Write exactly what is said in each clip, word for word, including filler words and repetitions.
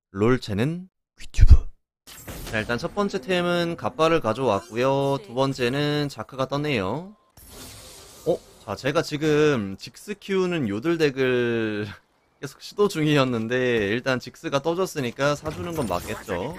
롤체는 퀴튜브. 자, 일단 첫 번째 템은 갑바를 가져왔고요. 두 번째는 자크가 떴네요. 어? 자, 제가 지금 직스 키우는 요들 덱을 계속 시도 중이었는데 일단 직스가 떠졌으니까 사주는 건 맞겠죠.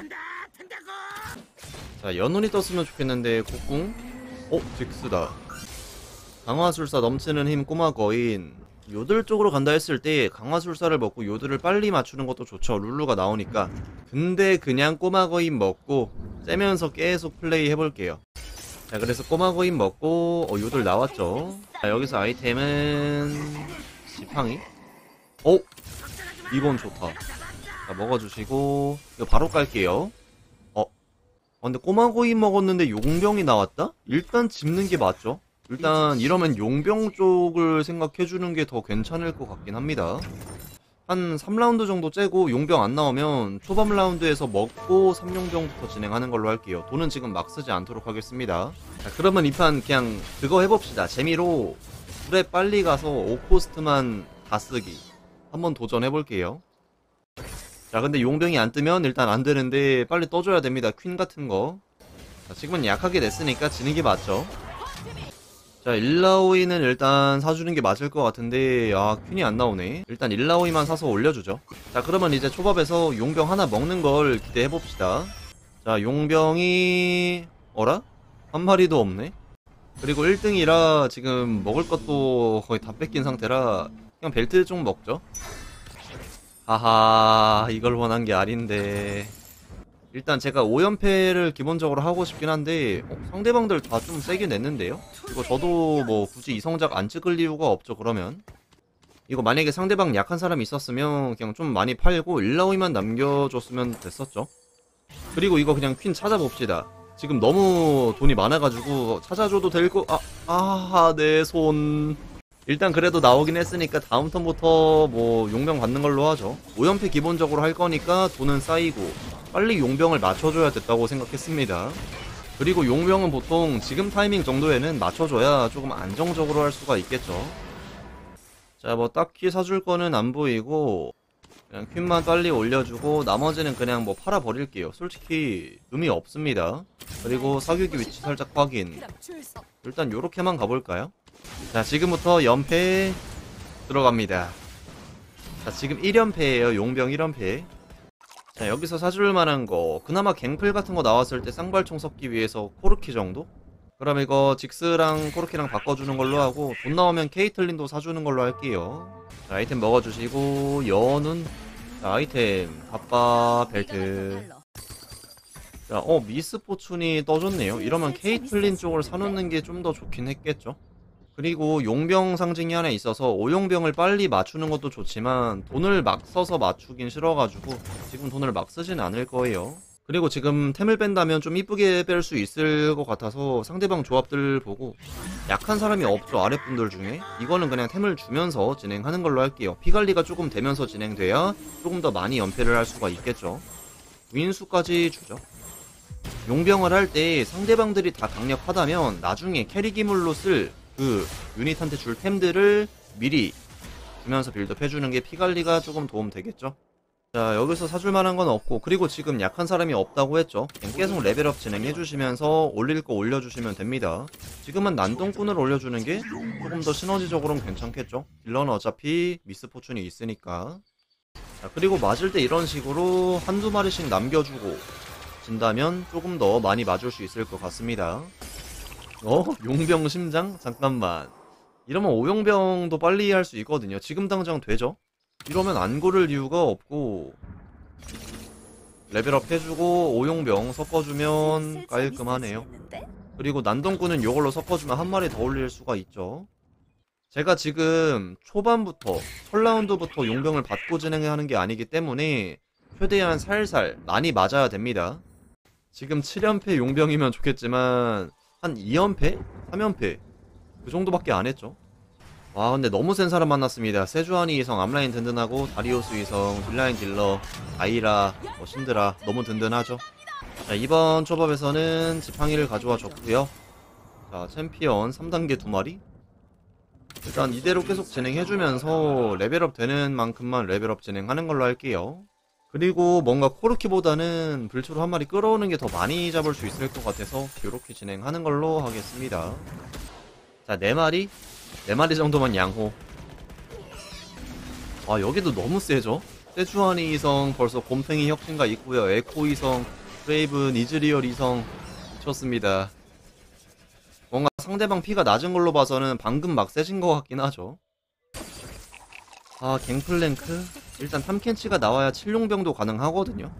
자, 연운이 떴으면 좋겠는데 곡궁? 어? 직스다. 강화술사 넘치는 힘 꼬마 거인. 요들 쪽으로 간다 했을 때 강화술사를 먹고 요들을 빨리 맞추는 것도 좋죠. 룰루가 나오니까. 근데 그냥 꼬마 거인 먹고 째면서 계속 플레이 해볼게요. 자, 그래서 꼬마 거인 먹고 어, 요들 나왔죠. 자, 여기서 아이템은 지팡이. 어? 이번 좋다. 자, 먹어주시고 이거 바로 깔게요. 어? 어 근데 꼬마 거인 먹었는데 용병이 나왔다? 일단 집는 게 맞죠? 일단 이러면 용병 쪽을 생각해주는 게 더 괜찮을 것 같긴 합니다. 한 삼 라운드 정도 째고 용병 안 나오면 초반 라운드에서 먹고 삼 용병부터 진행하는 걸로 할게요. 돈은 지금 막 쓰지 않도록 하겠습니다. 자, 그러면 이 판 그냥 그거 해봅시다. 재미로 불에 빨리 가서 오 코스트만 다 쓰기 한번 도전해볼게요. 자, 근데 용병이 안 뜨면 일단 안 되는데 빨리 떠줘야 됩니다. 퀸 같은 거. 자, 지금은 약하게 냈으니까 지는 게 맞죠. 자, 일라오이는 일단 사주는 게 맞을 것 같은데 아, 퀸이 안 나오네. 일단 일라오이만 사서 올려주죠. 자, 그러면 이제 초밥에서 용병 하나 먹는 걸 기대해봅시다. 자, 용병이 어라? 한 마리도 없네. 그리고 일 등이라 지금 먹을 것도 거의 다 뺏긴 상태라 그냥 벨트 좀 먹죠. 하하, 이걸 원한 게 아닌데. 일단 제가 오 연패를 기본적으로 하고 싶긴 한데 어, 상대방들 다 좀 세게 냈는데요? 이거 저도 뭐 굳이 이성작 안 찍을 이유가 없죠. 그러면 이거 만약에 상대방 약한 사람이 있었으면 그냥 좀 많이 팔고 일라오이만 남겨줬으면 됐었죠. 그리고 이거 그냥 퀸 찾아봅시다. 지금 너무 돈이 많아가지고 찾아줘도 될거 아, 아, 내 손. 일단 그래도 나오긴 했으니까 다음 턴부터 뭐 용병 받는 걸로 하죠. 오 연패 기본적으로 할 거니까 돈은 쌓이고 빨리 용병을 맞춰줘야 됐다고 생각했습니다. 그리고 용병은 보통 지금 타이밍 정도에는 맞춰줘야 조금 안정적으로 할 수가 있겠죠. 자, 뭐 딱히 사줄 거는 안 보이고 그냥 퀸만 빨리 올려주고 나머지는 그냥 뭐 팔아버릴게요. 솔직히 의미 없습니다. 그리고 사격기 위치 살짝 확인. 일단 요렇게만 가볼까요? 자, 지금부터 연패 들어갑니다. 자, 지금 일 연패예요. 용병 일 연패. 자, 여기서 사줄 만한 거 그나마 갱플 같은 거 나왔을 때 쌍발총 섞기 위해서 코르키 정도? 그럼 이거 직스랑 코르키랑 바꿔주는 걸로 하고 돈 나오면 케이틀린도 사주는 걸로 할게요. 자, 아이템 먹어주시고 연운. 자, 아이템 갑바 벨트. 자, 어 미스포춘이 떠줬네요. 이러면 케이틀린 쪽을 사놓는 게 좀 더 좋긴 했겠죠. 그리고 용병 상징이 하나 있어서 오용병을 빨리 맞추는 것도 좋지만 돈을 막 써서 맞추긴 싫어가지고 지금 돈을 막 쓰진 않을 거예요. 그리고 지금 템을 뺀다면 좀 이쁘게 뺄 수 있을 것 같아서 상대방 조합들 보고 약한 사람이 없죠. 아랫분들 중에. 이거는 그냥 템을 주면서 진행하는 걸로 할게요. 피관리가 조금 되면서 진행돼야 조금 더 많이 연패를 할 수가 있겠죠. 윈수까지 주죠. 용병을 할 때 상대방들이 다 강력하다면 나중에 캐리 기물로 쓸 그 유닛한테 줄 템들을 미리 주면서 빌드업 해주는 게 피관리가 조금 도움 되겠죠. 자, 여기서 사줄 만한 건 없고 그리고 지금 약한 사람이 없다고 했죠. 그냥 계속 레벨업 진행해주시면서 올릴 거 올려주시면 됩니다. 지금은 난동꾼을 올려주는 게 조금 더 시너지적으로는 괜찮겠죠. 딜러는 어차피 미스포춘이 있으니까. 자, 그리고 맞을 때 이런 식으로 한두 마리씩 남겨주고 진다면 조금 더 많이 맞을 수 있을 것 같습니다. 어? 용병 심장? 잠깐만. 이러면 오용병도 빨리 할 수 있거든요. 지금 당장 되죠? 이러면 안 고를 이유가 없고 레벨업 해주고 오용병 섞어주면 깔끔하네요. 그리고 난동꾼은 이걸로 섞어주면 한 마리 더 올릴 수가 있죠. 제가 지금 초반부터 첫 라운드부터 용병을 받고 진행하는 게 아니기 때문에 최대한 살살 많이 맞아야 됩니다. 지금 칠 연패 용병이면 좋겠지만 한 이 연패? 삼 연패 그 정도밖에 안 했죠. 와, 근데 너무 센 사람 만났습니다. 세주아니 이성, 앞라인 든든하고 다리오스 이성, 딜라인 딜러, 아이라, 뭐 신드라 너무 든든하죠. 자, 이번 초밥에서는 지팡이를 가져와 줬고요. 자, 챔피언 삼 단계 두 마리. 일단 이대로 계속 진행해주면서 레벨업 되는 만큼만 레벨업 진행하는 걸로 할게요. 그리고 뭔가 코르키보다는 불초로 한 마리 끌어오는 게 더 많이 잡을 수 있을 것 같아서 이렇게 진행하는 걸로 하겠습니다. 자, 네 마리? 네 마리 정도만 양호. 아, 여기도 너무 세죠? 세주아니 이성 벌써 곰탱이 혁신가 있고요. 에코 이성, 브레이븐, 이즈리얼 이성 미쳤습니다. 뭔가 상대방 피가 낮은 걸로 봐서는 방금 막 세진 것 같긴 하죠. 아, 갱플랭크? 일단 탐켄치가 나와야 칠룡병도 가능하거든요.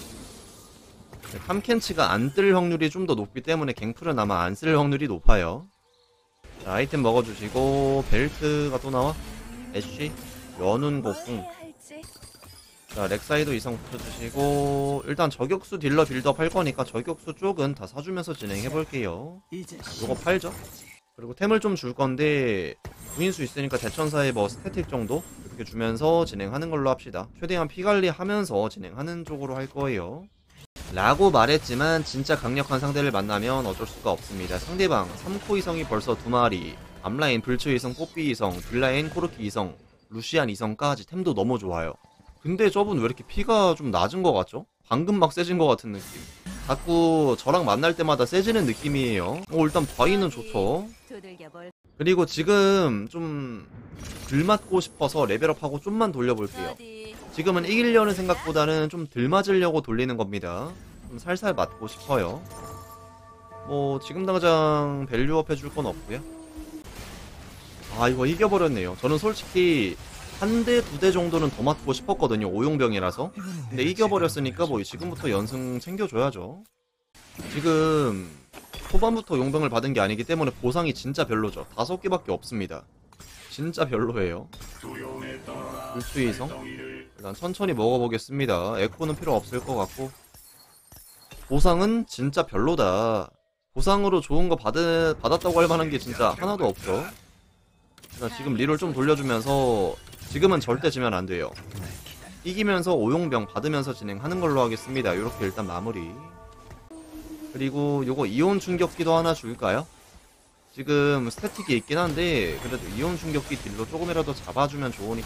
탐켄치가 안 뜰 확률이 좀 더 높기 때문에 갱플은 아마 안 쓸 확률이 높아요. 자, 아이템 먹어주시고 벨트가 또 나와? 애쉬? 연운 곡궁. 자, 렉사이도 이성 붙여주시고 일단 저격수 딜러 빌드업 할 거니까 저격수 쪽은 다 사주면서 진행해볼게요. 요거 팔죠? 그리고 템을 좀 줄 건데 구인수 있으니까 대천사의 뭐 스태틱 정도 이렇게 주면서 진행하는 걸로 합시다. 최대한 피관리 하면서 진행하는 쪽으로 할 거예요. 라고 말했지만 진짜 강력한 상대를 만나면 어쩔 수가 없습니다. 상대방 삼 코 이성이 벌써 두 마리, 앞라인 불츠 이성, 뽀삐 이성, 뒷라인 코르키 이성, 루시안 이성까지 템도 너무 좋아요. 근데 저분 왜 이렇게 피가 좀 낮은 것 같죠? 방금 막 세진 것 같은 느낌. 자꾸 저랑 만날 때마다 세지는 느낌이에요. 어, 일단 바위는 좋죠. 그리고 지금 좀 들 맞고 싶어서 레벨업하고 좀만 돌려볼게요. 지금은 이기려는 생각보다는 좀 들 맞으려고 돌리는 겁니다. 좀 살살 맞고 싶어요. 뭐 지금 당장 밸류업 해줄 건 없고요. 아, 이거 이겨버렸네요. 저는 솔직히 한 대, 두 대 정도는 더 맞고 싶었거든요. 오용병이라서. 근데 이겨버렸으니까 뭐 지금부터 연승 챙겨줘야죠. 지금 초반부터 용병을 받은 게 아니기 때문에 보상이 진짜 별로죠. 다섯 개밖에 없습니다. 진짜 별로예요. 불추이성 일단 천천히 먹어보겠습니다. 에코는 필요 없을 것 같고 보상은 진짜 별로다. 보상으로 좋은 거 받은, 받았다고 할 만한 게 진짜 하나도 없죠. 일단 지금 리롤 좀 돌려주면서 지금은 절대 지면 안 돼요. 이기면서 오용병 받으면서 진행하는 걸로 하겠습니다. 요렇게 일단 마무리. 그리고 요거 이온 충격기도 하나 줄까요? 지금 스태틱이 있긴 한데 그래도 이온 충격기 딜로 조금이라도 잡아주면 좋으니까.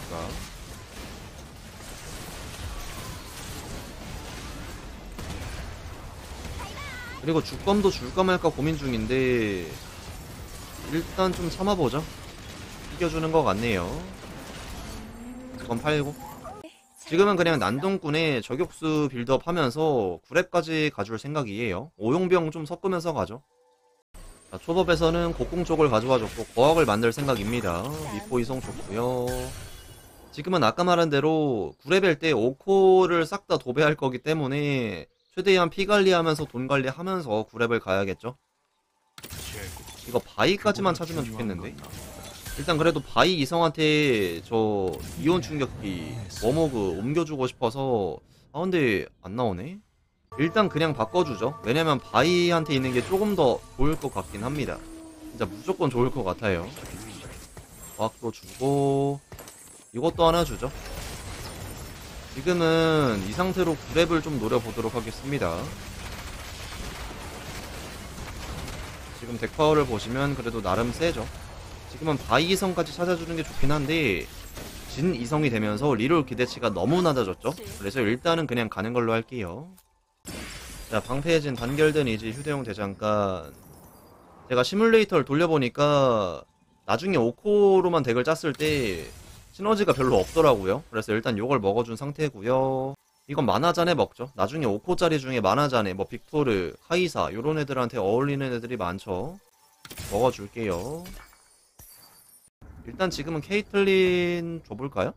그리고 주검도 줄까 말까 고민 중인데 일단 좀 참아보죠. 이겨주는 것 같네요. 주검 팔고 지금은 그냥 난동꾼에 저격수 빌드업 하면서 구랩까지 가줄 생각이에요. 오용병 좀 섞으면서 가죠. 자, 초법에서는 곡궁 쪽을 가져와줬고 거학을 만들 생각입니다. 미포 이성 좋고요. 지금은 아까 말한 대로 구레벨 때 오 코를 싹 다 도배할 거기 때문에 최대한 피 관리하면서 돈 관리하면서 구레벨 가야겠죠. 이거 바위까지만 찾으면 좋겠는데. 일단 그래도 바위 이성한테 저 이온 충격기 워머그 옮겨주고 싶어서 아 근데 안 나오네. 일단 그냥 바꿔주죠. 왜냐면 바위한테 있는 게 조금 더 좋을 것 같긴 합니다. 진짜 무조건 좋을 것 같아요. 과학도 주고 이것도 하나 주죠. 지금은 이 상태로 구랩을 좀 노려보도록 하겠습니다. 지금 덱파워를 보시면 그래도 나름 세죠. 지금은 바위 이성까지 찾아주는 게 좋긴 한데 진 이성이 되면서 리롤 기대치가 너무 낮아졌죠. 그래서 일단은 그냥 가는 걸로 할게요. 자, 방패해진 단결된 이지 휴대용 대장간. 제가 시뮬레이터를 돌려보니까 나중에 오 코로만 덱을 짰을 때 시너지가 별로 없더라고요. 그래서 일단 요걸 먹어준 상태고요. 이건 만화잔에 먹죠. 나중에 오 코짜리 중에 만화잔에 뭐 빅토르, 카이사 요런 애들한테 어울리는 애들이 많죠. 먹어줄게요. 일단 지금은 케이틀린 줘볼까요?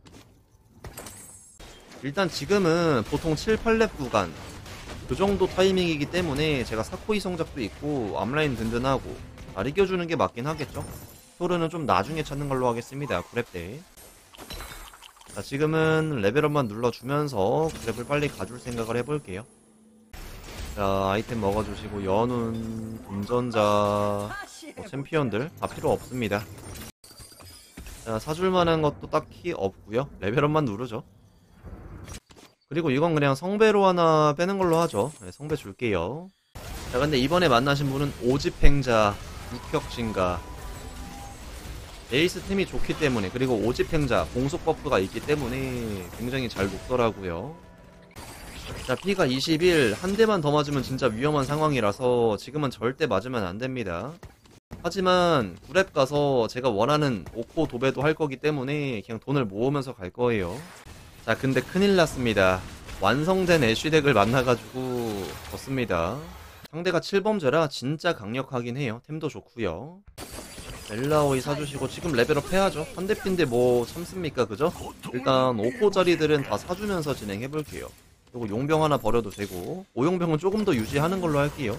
일단 지금은 보통 칠, 팔 렙 구간 그 정도 타이밍이기 때문에 제가 사 코 이성작도 있고 앞라인 든든하고 잘 이겨주는 게 맞긴 하겠죠? 토르는 좀 나중에 찾는 걸로 하겠습니다. 구랩 때. 자, 지금은 레벨업만 눌러주면서 구랩을 빨리 가줄 생각을 해볼게요. 자, 아이템 먹어주시고 연운, 운전자, 뭐 챔피언들 다 필요 없습니다. 자, 사줄만한 것도 딱히 없고요. 레벨업만 누르죠. 그리고 이건 그냥 성배로 하나 빼는 걸로 하죠. 네, 성배 줄게요. 자, 근데 이번에 만나신 분은 오집행자, 육혁신가 에이스 템이 좋기 때문에, 그리고 오집행자 공속 버프가 있기 때문에 굉장히 잘 녹더라고요. 자, 피가 이십일. 한 대만 더 맞으면 진짜 위험한 상황이라서 지금은 절대 맞으면 안 됩니다. 하지만 구랩 가서 제가 원하는 오 코 도배도 할 거기 때문에 그냥 돈을 모으면서 갈 거예요. 자, 근데 큰일 났습니다. 완성된 애쉬덱을 만나가지고 졌습니다. 상대가 칠 범죄라 진짜 강력하긴 해요. 템도 좋고요. 엘라오이 사주시고 지금 레벨업 해야죠. 한대핀데 뭐 참습니까, 그죠? 일단 오 코짜리들은 다 사주면서 진행해볼게요. 그리고 용병 하나 버려도 되고 오용병은 조금 더 유지하는 걸로 할게요.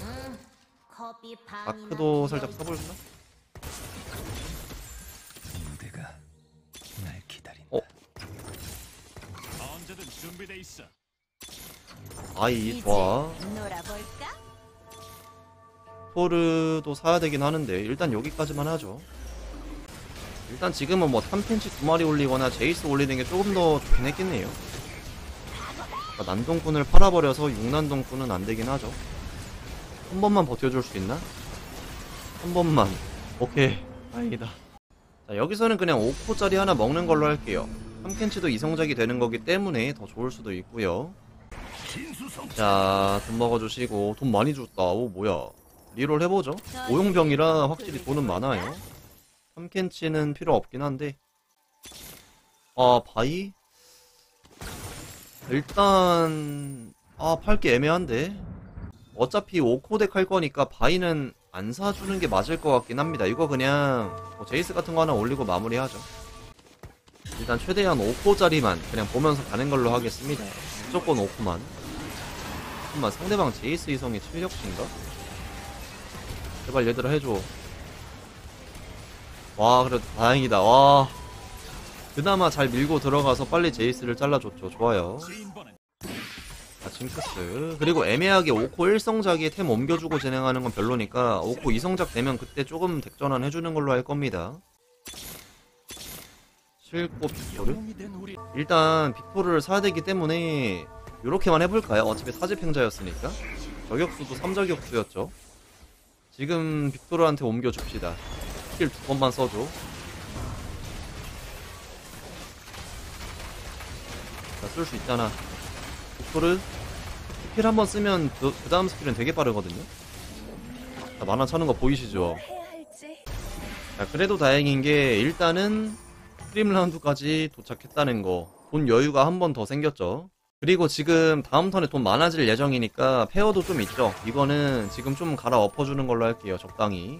아크도 살짝 써볼까? 무대가 날 기다린다. 어? 언제든 준비돼 있어. 아이 좋아. 놀아볼까? 토르도 사야 되긴 하는데 일단 여기까지만 하죠. 일단 지금은 뭐 탐켄치 두 마리 올리거나 제이스 올리는 게 조금 더 좋긴 했겠네요. 그러니까 난동꾼을 팔아버려서 육난동꾼은 안 되긴 하죠. 한 번만 버텨줄 수 있나? 한 번만. 오케이. 다행이다. 자, 여기서는 그냥 오 코짜리 하나 먹는 걸로 할게요. 탐켄치도 이성작이 되는 거기 때문에 더 좋을 수도 있고요. 자, 돈 먹어주시고 돈 많이 줬다. 오 뭐야. 리롤 해보죠. 오용병이라 확실히 돈은 많아요. 탐켄치는 필요 없긴 한데. 아 바이? 일단 아 팔기 애매한데. 어차피 오 코덱 할 거니까 바이는 안 사주는 게 맞을 것 같긴 합니다. 이거 그냥 뭐 제이스 같은 거 하나 올리고 마무리하죠. 일단 최대한 오 코짜리만 그냥 보면서 가는 걸로 하겠습니다. 무조건 오 코만. 잠깐만 상대방 제이스 이성이 칠력치인가? 제발 얘들아 해줘. 와 그래도 다행이다. 와 그나마 잘 밀고 들어가서 빨리 제이스를 잘라줬죠. 좋아요. 아 징크스. 그리고 애매하게 오 코 일 성작에 템 옮겨주고 진행하는 건 별로니까 오 코 이 성작 되면 그때 조금 덱전환 해주는 걸로 할 겁니다. 실코 빅토르? 일단 빅토르를 사야 되기 때문에 요렇게만 해볼까요? 어차피 사제팽자였으니까. 저격수도 삼 저격수였죠. 지금 빅토르한테 옮겨줍시다. 스킬 두 번만 써줘. 자, 쓸 수 있잖아. 빅토르 스킬 한 번 쓰면 그, 그 다음 스킬은 되게 빠르거든요. 자, 만화 차는 거 보이시죠? 자, 그래도 다행인 게 일단은 스트림 라운드까지 도착했다는 거. 돈 여유가 한 번 더 생겼죠. 그리고 지금 다음 턴에 돈 많아질 예정이니까 페어도 좀 있죠. 이거는 지금 좀 갈아 엎어주는 걸로 할게요. 적당히.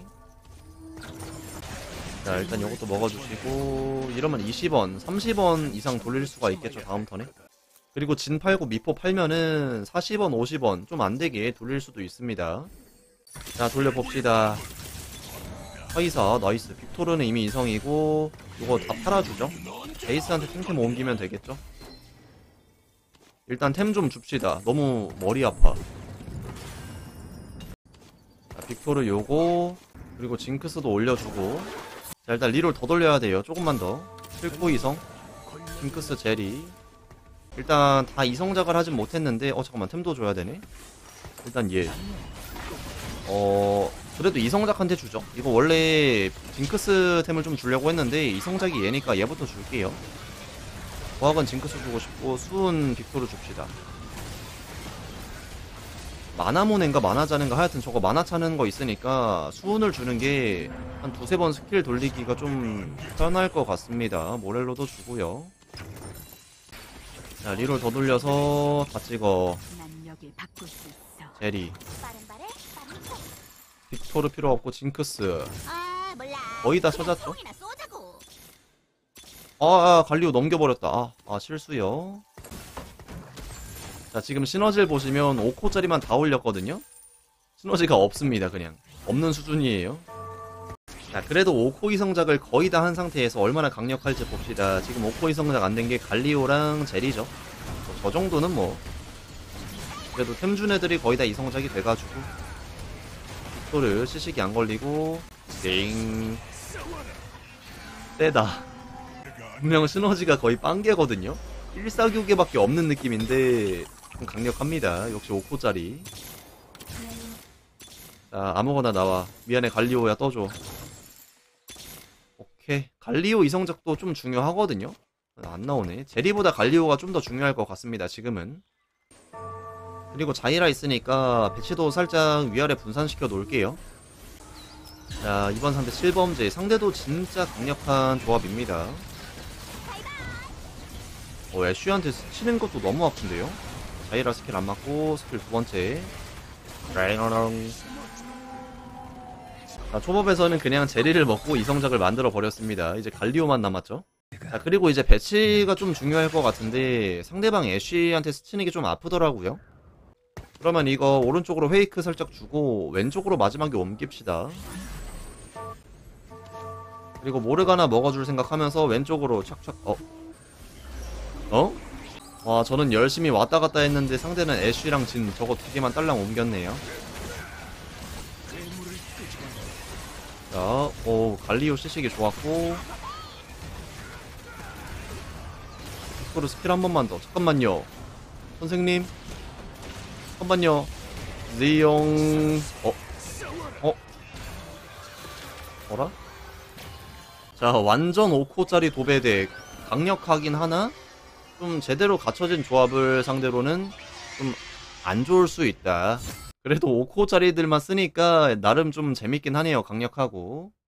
자 일단 이것도 먹어주시고 이러면 이십 원, 삼십 원 이상 돌릴 수가 있겠죠. 다음 턴에. 그리고 진 팔고 미포 팔면은 사십 원, 오십 원 좀 안되게 돌릴 수도 있습니다. 자 돌려봅시다. 화이사 나이스. 빅토르는 이미 이성이고 이거 다 팔아주죠. 제이스한테 템템 옮기면 되겠죠. 일단 템 좀 줍시다. 너무 머리 아파. 자, 빅토르 요거 그리고 징크스도 올려주고. 자 일단 리롤 더 돌려야 돼요. 조금만 더. 실코 이성 징크스 제리. 일단 다 이성작을 하진 못했는데 어 잠깐만 템도 줘야 되네. 일단 얘 어... 그래도 이성작한테 주죠. 이거 원래 징크스 템을 좀 주려고 했는데 이성작이 얘니까 얘부터 줄게요. 고학은 징크스 주고 싶고 수은 빅토르 줍시다. 마나모넨가 마나자는가 하여튼 저거 마나 차는 거 있으니까 수은을 주는 게 한 두세 번 스킬 돌리기가 좀 편할 것 같습니다. 모렐로도 주고요. 자 리롤 더 돌려서 다 찍어. 제리 빅토르 필요 없고 징크스 거의 다 찾았죠? 아, 아 갈리오 넘겨버렸다. 아, 아 실수요. 자 지금 시너지를 보시면 오 코짜리만 다 올렸거든요. 시너지가 없습니다. 그냥 없는 수준이에요. 자 그래도 오 코 이성작을 거의 다 한 상태에서 얼마나 강력할지 봅시다. 지금 오 코 이성작 안 된 게 갈리오랑 제리죠. 뭐, 저 정도는 뭐 그래도 템준 애들이 거의 다 이성작이 돼가지고 빅토르 시식이 안 걸리고 띵 세다. 분명 시너지가 거의 빵개거든요. 일사교계밖에 없는 느낌인데 좀 강력합니다. 역시 오 코짜리. 자 아무거나 나와. 미안해 갈리오야 떠줘. 오케이. 갈리오 이성작도 좀 중요하거든요. 안 나오네. 제리보다 갈리오가 좀 더 중요할 것 같습니다. 지금은. 그리고 자이라 있으니까 배치도 살짝 위아래 분산시켜 놓을게요. 자, 이번 상대 칠범제. 상대도 진짜 강력한 조합입니다. 어, 애쉬한테 치는 것도 너무 아픈데요? 자이라 스킬 안 맞고, 스킬 두 번째. 라이너랑. 자, 초밥에서는 그냥 제리를 먹고 이성작을 만들어 버렸습니다. 이제 갈리오만 남았죠? 자, 그리고 이제 배치가 좀 중요할 것 같은데, 상대방 애쉬한테 스치는 게 좀 아프더라고요. 그러면 이거 오른쪽으로 페이크 살짝 주고, 왼쪽으로 마지막에 옮깁시다. 그리고 모르가나 먹어줄 생각하면서 왼쪽으로 착착, 어? 어? 와, 저는 열심히 왔다 갔다 했는데 상대는 애쉬랑 진 저거 두 개만 딸랑 옮겼네요. 자, 오, 갈리오 시식이 좋았고. 스코르 스킬 한 번만 더. 잠깐만요. 선생님. 잠깐만요. 리용. 어? 어? 뭐라? 자, 완전 오 코짜리 도배덱. 강력하긴 하나? 좀 제대로 갖춰진 조합을 상대로는 좀 안 좋을 수 있다. 그래도 오 코짜리들만 쓰니까 나름 좀 재밌긴 하네요. 강력하고.